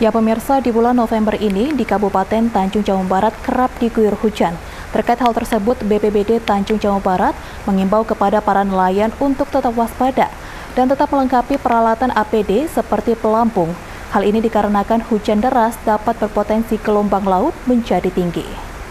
Ya pemirsa, di bulan November ini di Kabupaten Tanjung Jabung Barat kerap diguyur hujan. Terkait hal tersebut, BPBD Tanjung Jabung Barat mengimbau kepada para nelayan untuk tetap waspada dan tetap melengkapi peralatan APD seperti pelampung. Hal ini dikarenakan hujan deras dapat berpotensi gelombang laut menjadi tinggi.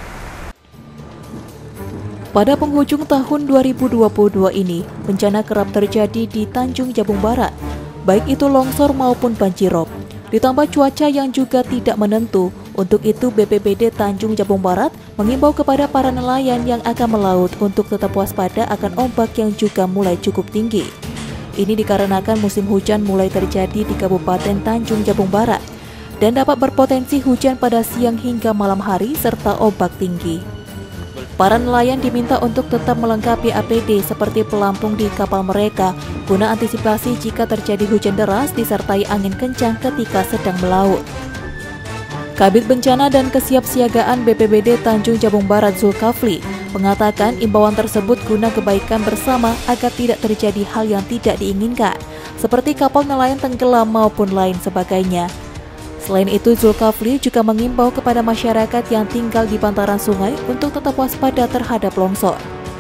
Pada penghujung tahun 2022 ini, bencana kerap terjadi di Tanjung Jabung Barat, baik itu longsor maupun banjirop. Ditambah cuaca yang juga tidak menentu, untuk itu BPBD Tanjung Jabung Barat mengimbau kepada para nelayan yang akan melaut untuk tetap waspada akan ombak yang juga mulai cukup tinggi. Ini dikarenakan musim hujan mulai terjadi di Kabupaten Tanjung Jabung Barat dan dapat berpotensi hujan pada siang hingga malam hari serta ombak tinggi. Para nelayan diminta untuk tetap melengkapi APD seperti pelampung di kapal mereka guna antisipasi jika terjadi hujan deras disertai angin kencang ketika sedang melaut. Kabid Bencana dan Kesiapsiagaan BPBD Tanjung Jabung Barat Zulkafli mengatakan imbauan tersebut guna kebaikan bersama agar tidak terjadi hal yang tidak diinginkan, seperti kapal nelayan tenggelam maupun lain sebagainya. Selain itu, Zulkafli juga mengimbau kepada masyarakat yang tinggal di bantaran sungai untuk tetap waspada terhadap longsor.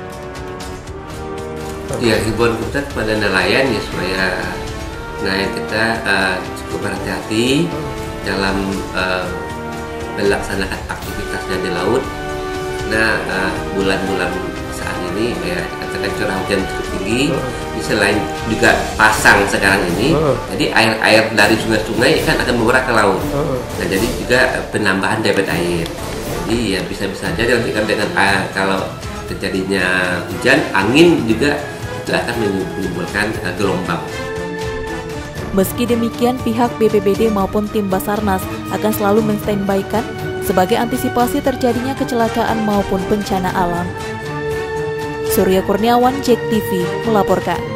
Ya, himbauan kita kepada nelayan ya supaya nelayan kita cukup berhati-hati dalam melaksanakan aktivitasnya di laut. Nah, bulan-bulan saat ini ya dikatakan curah hujan cukup tinggi. Selain juga pasang sekarang ini, jadi air-air dari sungai-sungai kan akan menguap ke laut. Nah, jadi juga penambahan debit air. Jadi ya bisa-bisa saja nantikan dengan kalau terjadinya hujan, angin juga itu akan menimbulkan gelombang. Meski demikian, pihak BPBD maupun tim Basarnas akan selalu men-standby-kan sebagai antisipasi terjadinya kecelakaan maupun bencana alam. Surya Kurniawan, JEK TV, melaporkan.